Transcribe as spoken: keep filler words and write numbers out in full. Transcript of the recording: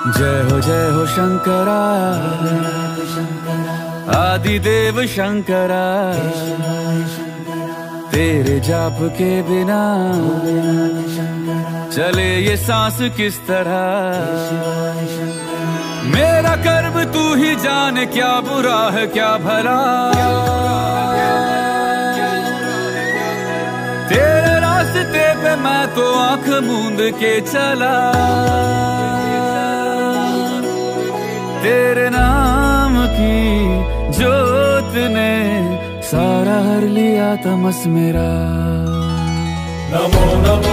जय हो जय हो शंकरा, आदिदेव शंकरा, तेरे जाप के बिना चले ये सांस किस तरह। मेरा कर्म तू ही जाने, क्या बुरा है क्या भला, तेरे रास्ते पे मैं तो आंख मूंद के चला। तेरे नाम की जोत ने सारा हर लिया तमस मेरा। नमो नमो